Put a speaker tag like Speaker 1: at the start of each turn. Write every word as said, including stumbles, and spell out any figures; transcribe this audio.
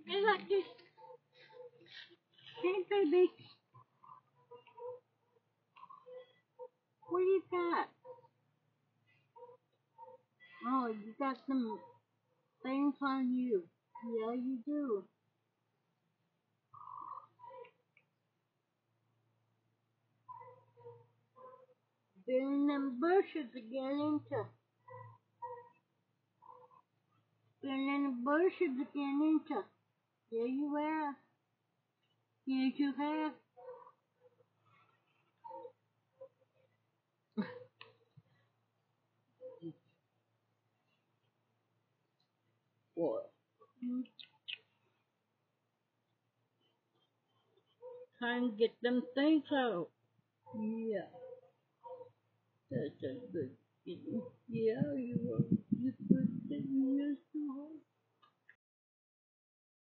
Speaker 1: Hey, Lucky. Hey, baby. What do you got? Oh, you got some things on you. Yeah, you do. Been in them bushes again, ain't you? Been in the bushes again, ain't you? Yeah, you have. Yes, you have. What? Mm, Trying to get them things out. Yeah, that's a good thing. Yeah, you are. You good thing. Yes, you are.